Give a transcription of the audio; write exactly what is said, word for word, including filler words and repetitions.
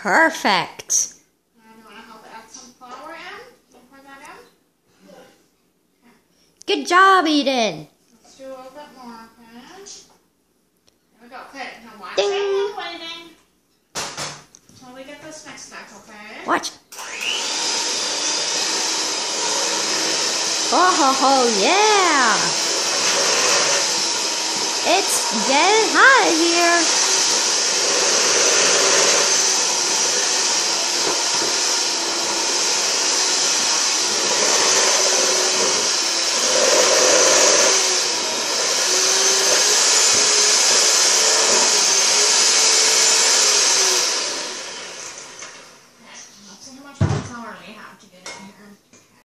Perfect. And you want to help it add some flour in? Can you pour that in? Good job, Eden. Let's do a little bit more, okay? There we go. Okay, now watch Ding. it while waiting. Until we get this mixed up, okay? Watch. Oh ho ho, yeah! It's getting hot here.